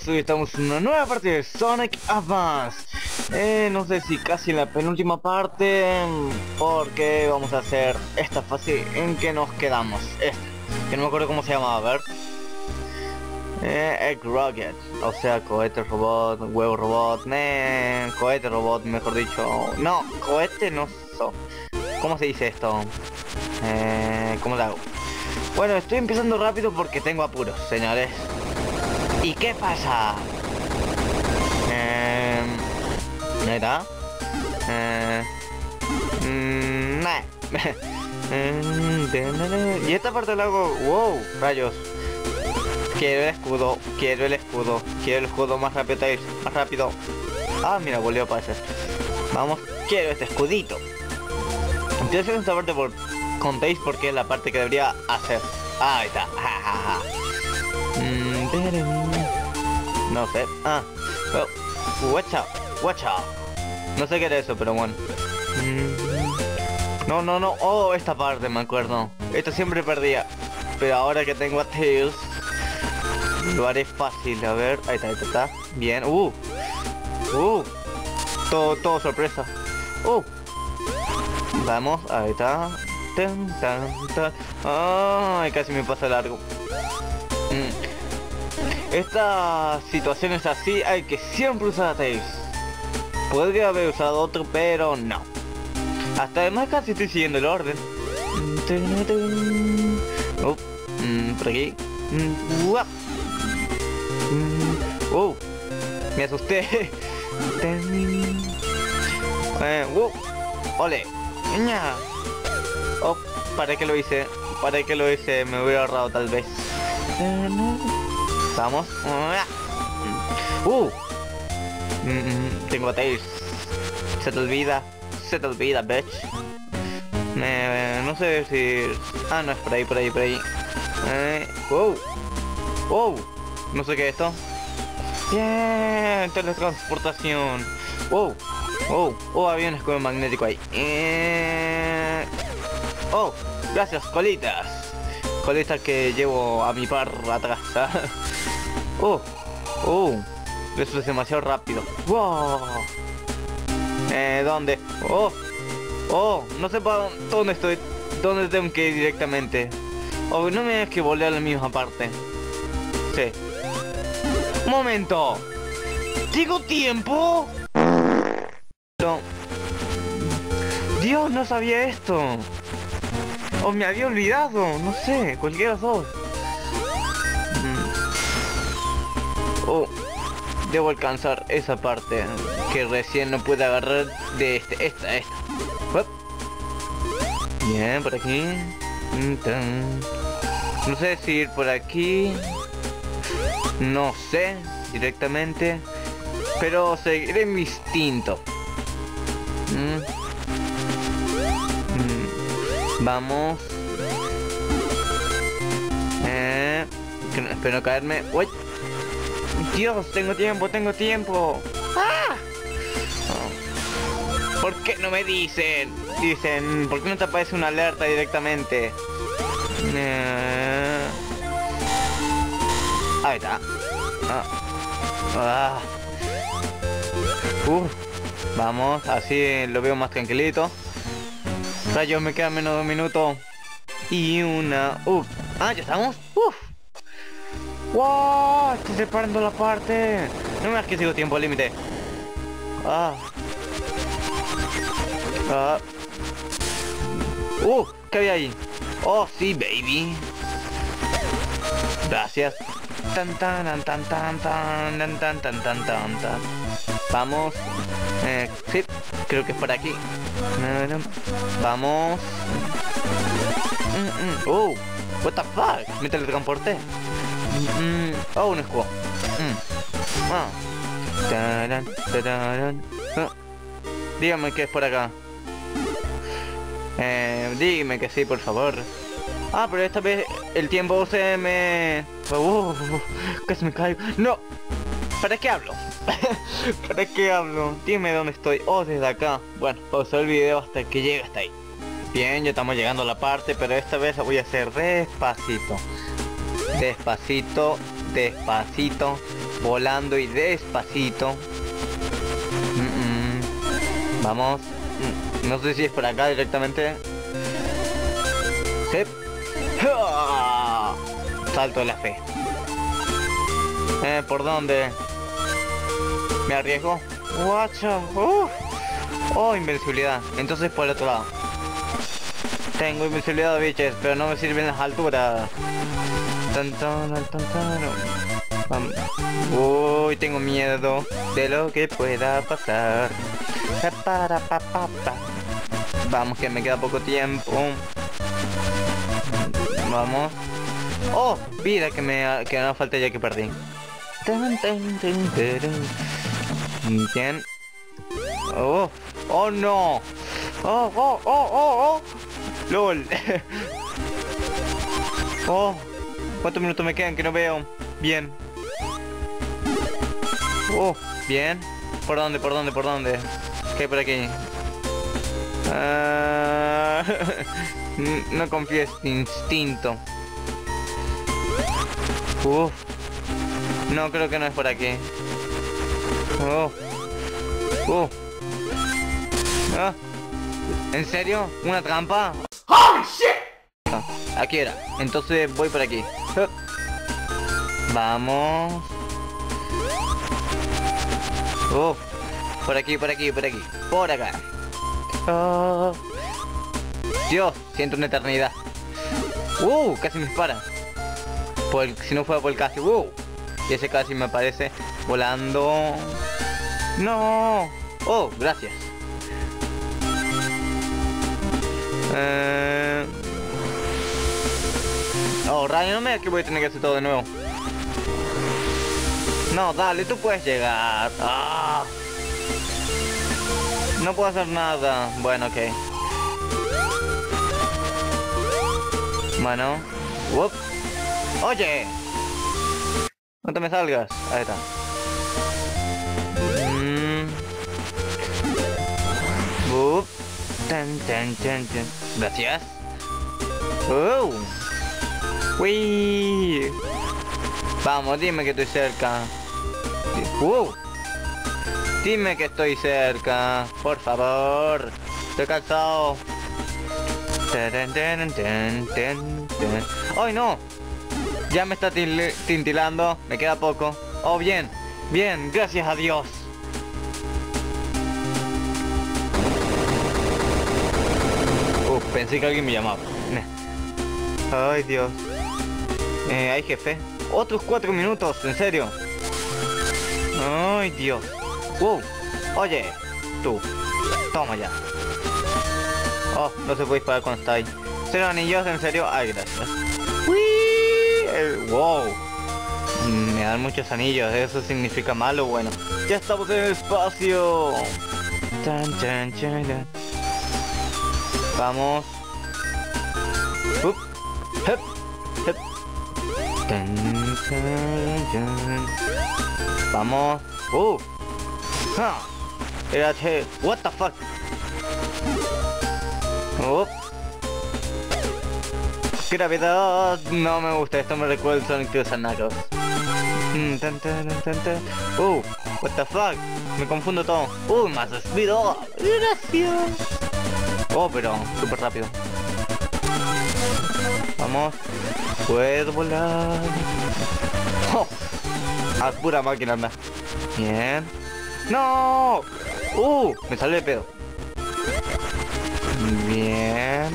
chicos, hoy estamos en una nueva parte de Sonic Advance. No sé si casi en la penúltima parte, porque vamos a hacer esta fase en que nos quedamos. Que no me acuerdo cómo se llamaba, a ver. Egg Rocket, o sea, cohete robot, huevo robot, cohete robot, mejor dicho. No, cohete no ¿cómo se dice esto? ¿Cómo lo hago? Bueno, estoy empezando rápido porque tengo apuros, señores. ¿Y qué pasa? Ahí está. Y esta parte la hago. Wow, rayos. Quiero el escudo, quiero el escudo, quiero el escudo más rápido, más rápido. Ah, mira, volvió a aparecer. Vamos, quiero este escudito. Estoy haciendo esta parte contéis porque es la parte que debería hacer. Ah, ahí está. No sé. Watch out, watch out. No sé qué era eso, pero bueno. No. Oh, esta parte me acuerdo. Esta siempre perdía. Pero ahora que tengo a Tails, lo haré fácil. A ver, ahí está. Bien. Todo sorpresa. Vamos, ahí está. Ay, casi me pasa largo. Estas situaciones así hay que siempre usar a Tails. Podría haber usado otro, pero no. Hasta además casi estoy siguiendo el orden. Por aquí. Me asusté. Ole. ¿Para qué lo hice? Me hubiera ahorrado tal vez. Vamos. Tengo a Tails. Se te olvida, bitch. No sé decir. Ah, no, es por ahí. No sé qué es esto. Bien, teletransportación. Había un escudo magnético ahí. Gracias, colitas. Colitas que llevo a mi par atrás. Eso es demasiado rápido. Wow. ¿Dónde? No sé para dónde estoy. ¿Dónde tengo que ir directamente? No me digas que volver a la misma parte. Sí. ¡Un momento! ¿Tengo tiempo? No. Dios, no sabía esto. Me había olvidado. No sé, cualquiera de los dos. Debo alcanzar esa parte que recién no pude agarrar de esta. Bien, por aquí. No sé si ir por aquí. No sé directamente, pero seguiré mi instinto. Vamos. Espero no caerme. Uy. Dios, tengo tiempo. ¿Por qué no me dicen? ¿Por qué no te aparece una alerta directamente? Ahí está. Vamos, así lo veo más tranquilito. Rayos, me quedan menos de un minuto. Y una... ya estamos. ¡Wow! Estoy separando la parte. No me digas que sigo tiempo límite. ¿Qué había ahí? Oh, sí, baby. Gracias. Vamos. Sí, creo que es por aquí. Vamos. What the fuck? Me teletransporté. Un escudo. Dígame que es por acá. Dígame que sí, por favor. Pero esta vez el tiempo se me... casi me caigo. No. ¿Para qué hablo? ¿Para qué hablo? Dime dónde estoy. Desde acá. Bueno, pausar el video hasta que llegue hasta ahí. Bien, ya estamos llegando a la parte, pero esta vez la voy a hacer despacito. despacito, volando y despacito. Vamos. No sé si es por acá directamente. Sí. Salto de la fe. ¿Por dónde? ¿Me arriesgo? Guacha. Oh, invencibilidad. Entonces por el otro lado. Tengo invencibilidad, biches, pero no me sirven las alturas. Uy, tengo miedo de lo que pueda pasar. Vamos, que me queda poco tiempo. Vamos. Oh, vida que no falta ya que perdí. Bien. Oh, oh no. Oh. LOL. Oh, ¿cuántos minutos me quedan que no veo? Bien. Oh, bien. ¿Por dónde? ¿Qué hay por aquí? No confío en este instinto. No, creo que no es por aquí. ¿En serio? ¿Una trampa? ¡Holy shit! Aquí era. Entonces voy por aquí. Vamos. Por aquí. Por acá. Dios, siento una eternidad. Casi me dispara. Si no fuera por el casi. Y ese casi me aparece volando. No. Oh, gracias. Oh, rayo, no me da que voy a tener que hacer todo de nuevo. No, dale, tú puedes llegar. No puedo hacer nada. Bueno, ok. Bueno. Oye. No te me salgas. Ahí está. Gracias. Uy. Vamos, dime que estoy cerca. Dime que estoy cerca. Por favor. Estoy cansado. ¡Ay, no! Ya me está tintilando. Me queda poco. Oh, bien. Bien, gracias a Dios. Pensé que alguien me llamaba. Ay, Dios. Hay jefe. Otros 4 minutos, en serio. Ay, Dios. Oye, tú. Toma ya. Oh, no se puede disparar cuando está ahí. 0 anillos, en serio. Ay, gracias. Wow. Me dan muchos anillos. ¿Eso significa malo? Bueno. Ya estamos en el espacio. Vamos. Vamos. Espérate. What the fuck. Gravedad. No me gusta. Esto me recuerda el Sonic de los Knuckles. What the fuck. Me confundo todo. Más speed. Gracias. Pero súper rápido. Vamos. Puedo volar. A pura máquina anda. Bien. ¡No! Me salió de pedo. Bien.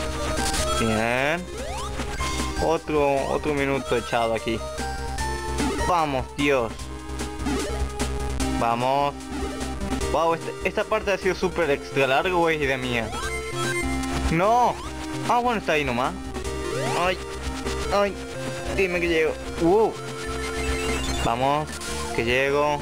Otro minuto echado aquí. Vamos, Dios. Vamos. Wow, esta parte ha sido súper extra largo, güey, de mía. No. Bueno, está ahí nomás. Ay. Dime que llego. Vamos, que llego.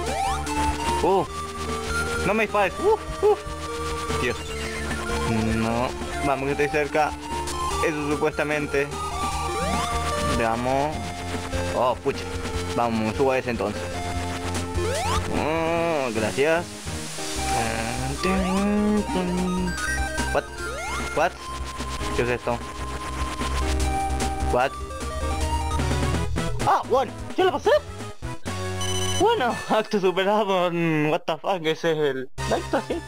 No me dispares. Dios. No. Vamos, que estoy cerca. Eso supuestamente. Veamos. Pucha. Vamos, subo a ese entonces. Gracias. What? ¿Qué es esto? What? Ah, bueno, ¿ya lo pasé? Bueno, acto superado. What the fuck, ese es el acto, sí.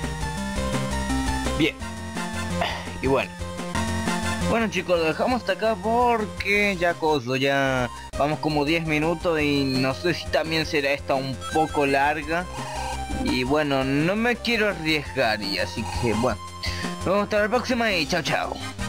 Bien. Y bueno. Bueno chicos, lo dejamos hasta acá porque ya vamos como 10 minutos y no sé si también será esta un poco larga. Y bueno, no me quiero arriesgar y así que bueno. Nos vemos hasta la próxima y chao chao.